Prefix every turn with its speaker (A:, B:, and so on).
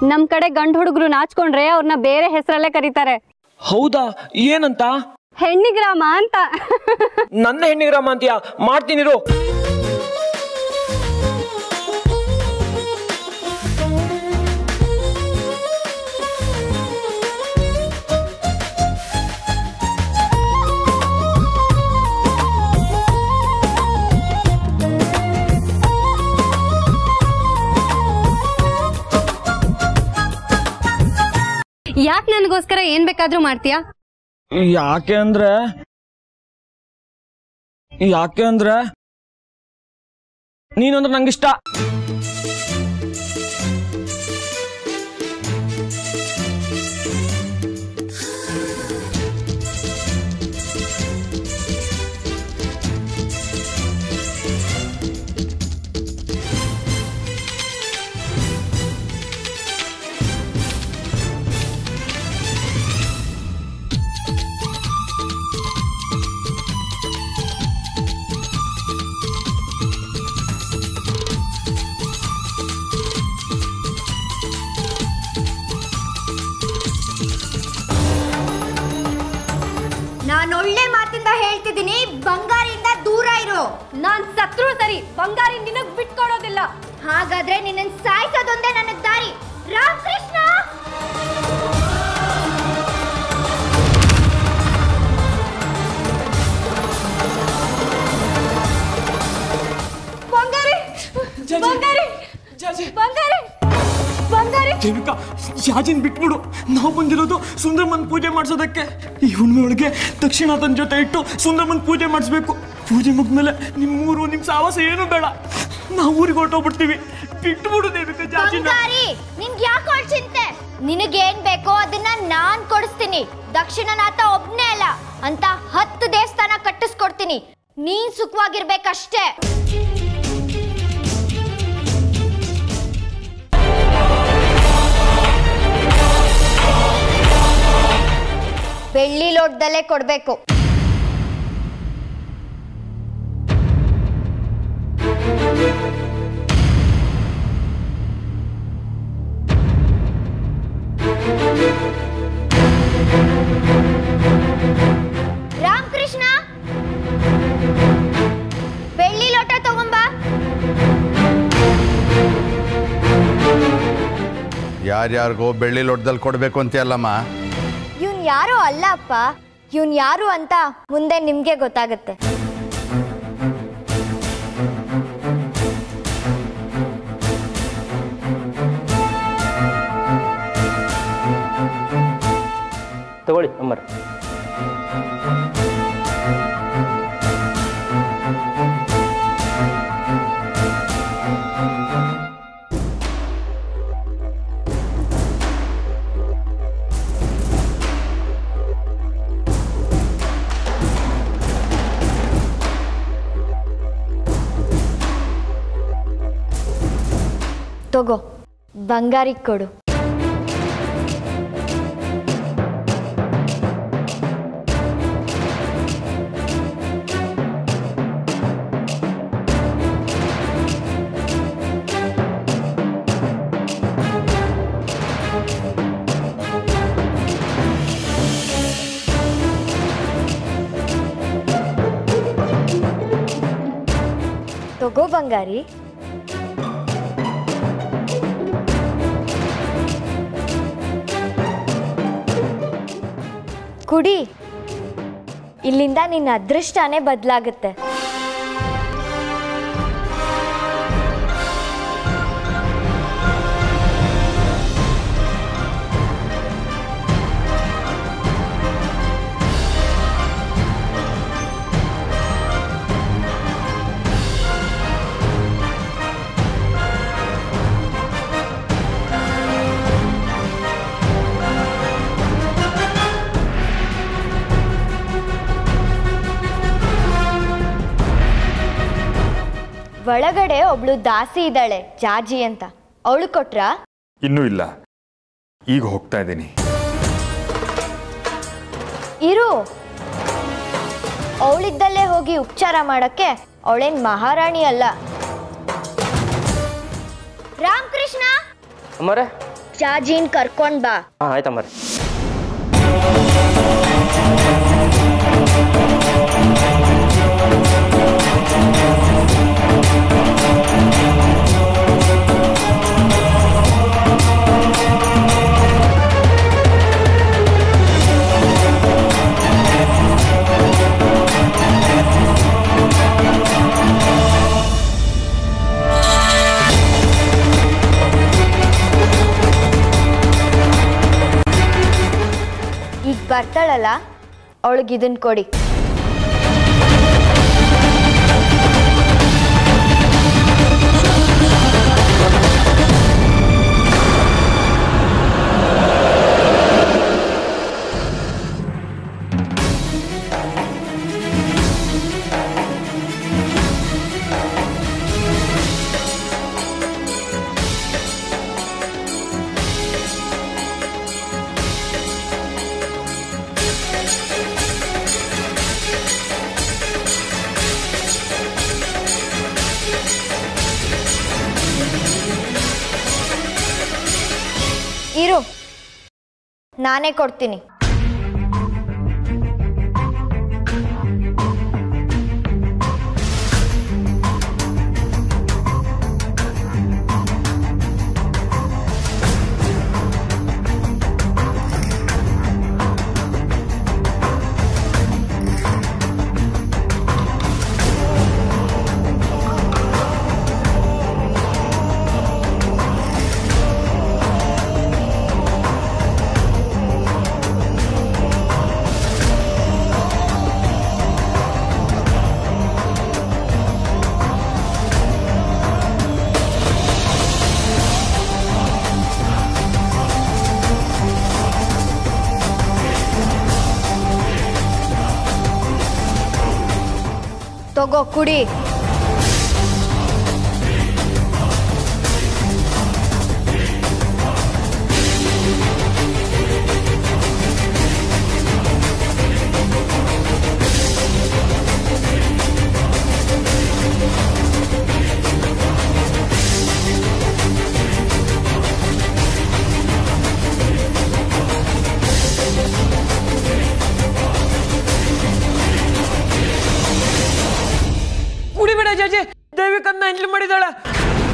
A: ನಮ್ ಕಡೆ ಗಂಡು ಹುಡುಗರು ನಾಚ್ಕೊಂಡ್ರೆ ಅವ್ರನ್ನ ಬೇರೆ ಹೆಸರಲ್ಲೇ ಕರೀತಾರೆ.
B: ಹೌದಾ? ಏನಂತ?
A: ಹೆಣ್ಣಿಗ್ರಾಮ ಅಂತ.
B: ನನ್ನ ಹೆಣ್ಣಿಗ್ರಾಮ ಅಂತೀಯಾ? ಮಾಡ್ತೀನಿರು.
A: ಯಾಕೆ ನನಗೋಸ್ಕರ ಏನ್ ಬೇಕಾದ್ರೂ ಮಾಡ್ತೀಯಾ?
B: ಯಾಕೆ ಅಂದ್ರೆ ನೀನಂದ್ರೆ ನಂಗಿಷ್ಟ.
C: ನಾನು ಒಳ್ಳೆ ಮಾತಿಂದ ಹೇಳ್ತಿದ್ದೀನಿ, ಬಂಗಾರಿಯಿಂದ ದೂರ ಇರು.
A: ನಾನ್ ಸತ್ರು ಸರಿ, ಬಂಗಾರಿ ನಿನಗ್ ಬಿಟ್ಕೊಡೋದಿಲ್ಲ.
C: ಹಾಗಾದ್ರೆ ನಿನ್ನ ಸಾಯಿಸೋದೊಂದೇ ನನ್ನ ದಾರಿ. ರಾಮಕೃಷ್ಣ,
A: ಬಂಗಾರಿ ಬಂಗಾರಿ ಬಂಗಾರಿ ಬಂಗಾರಿ.
B: ದೇವಿಕಾ, ಯಾಜಿನ್ ಬಿಟ್ಬಿಡು. ನಾವು ಬಂದಿರೋದು ಸುಂದರಮ್ಮನ್ ಪೂಜೆ ಮಾಡಿಸೋದಕ್ಕೆ. ಈ ಹುಣ್ಣಿಮೆ ಒಳಗೆ ದಕ್ಷಿಣಾತನ ಜೊತೆ ಇಟ್ಟು ಸುಂದರಮ್ಮನ್ ಪೂಜೆ ಮಾಡಿಸ್ಬೇಕು. ಪೂಜೆ ಮುಗಿದ್ಮೇಲೆ ನಿಮ್ಮೂರು ನಿಮ್ ಸಾವಾಸ ಏನು ಬೇಡ, ನಾವು ಊರಿಗೆ ಹೊರಟೋಗ್ಬಿಡ್ತೀವಿ. ಬಿಟ್ಬಿಡು ದೇವಿಕಾ ಜಾಜಿನ.
C: ನಿನ್ಗೆ ಯಾಕೆ ಚಿಂತೆ? ನಿನಗೇನ್ ಬೇಕೋ ಅದನ್ನ ನಾನ್ ಕೊಡಿಸ್ತೀನಿ. ದಕ್ಷಿಣನಾಥ ಒಬ್ನೇ ಅಲ್ಲ ಅಂತ 10 ದೇವಸ್ಥಾನ ಕಟ್ಟಿಸ್ಕೊಡ್ತೀನಿ. ನೀನ್ ಸುಖವಾಗಿರ್ಬೇಕಷ್ಟೇ. ಬೆಳ್ಳಿ ಲೋಟದಲ್ಲೇ ಕೊಡ್ಬೇಕು. ರಾಮಕೃಷ್ಣ, ಬೆಳ್ಳಿ ಲೋಟ ತಗೊಂಬ.
D: ಯಾರ್ಯಾರಿಗೋ ಬೆಳ್ಳಿ ಲೋಟದಲ್ಲಿ ಕೊಡ್ಬೇಕು ಅಂತೀಯಲ್ಲಮ್ಮ.
C: ಇವನ್ ಯಾರು ಅಲ್ಲ ಅಪ್ಪ, ಇವನ್ ಯಾರು ಅಂತ ಮುಂದೆ ನಿಮ್ಗೆ ಗೊತ್ತಾಗುತ್ತೆ.
E: ತಗೊಳ್ಳಿ ಅಮ್ಮರ.
C: ತಗೋ, ಬಂಗಾರಿ ಕೊಡು. ತಗೋ ಬಂಗಾರಿ. ಕುಡಿ, ಇಲ್ಲಿಂದ ನಿನ್ನ ಅದೃಷ್ಟನೇ ಬದಲಾಗುತ್ತೆ. ಒಳಗಡೆ ಒಬ್ಳು ದಾಸಿ ಇದ್ದಾಳೆ, ಜಾಜಿ ಅಂತ. ಅವಳು ಕೊಟ್ರಾ?
F: ಇನ್ನೂ ಇಲ್ಲ, ಈಗ ಹೋಗ್ತಾ ಇದ್ದೀನಿ.
C: ಇರು, ಅವಳಿದ್ದಲ್ಲೇ ಹೋಗಿ ಉಪಚಾರ ಮಾಡಕ್ಕೆ. ಅವಳೇನ್ ಮಹಾರಾಣಿ ಅಲ್ಲ. ರಾಮಕೃಷ್ಣ,
E: ಅಮ್ಮರೇ
C: ಜಾಜಿನ್ ಕರ್ಕೊಂಡ್ ಬಾ.
E: ಹಾಂ ಆಯ್ತಮ್ಮರಿ.
C: ಈಗ ಬರ್ತಾಳಲ್ಲ ಅವಳಿಗೆ ಇದನ್ನ ಕೊಡಿ. ಇರು, ನಾನೇ ಕೊಡ್ತೀನಿ. ತಗೋ ಕುಡಿ.
B: ಕುಡಿಬೇಡ ಜಾಜಿ, ದೇವಿಕನ್ನ ಎಂಜಲ್ ಮಾಡಿದಾಳೆ.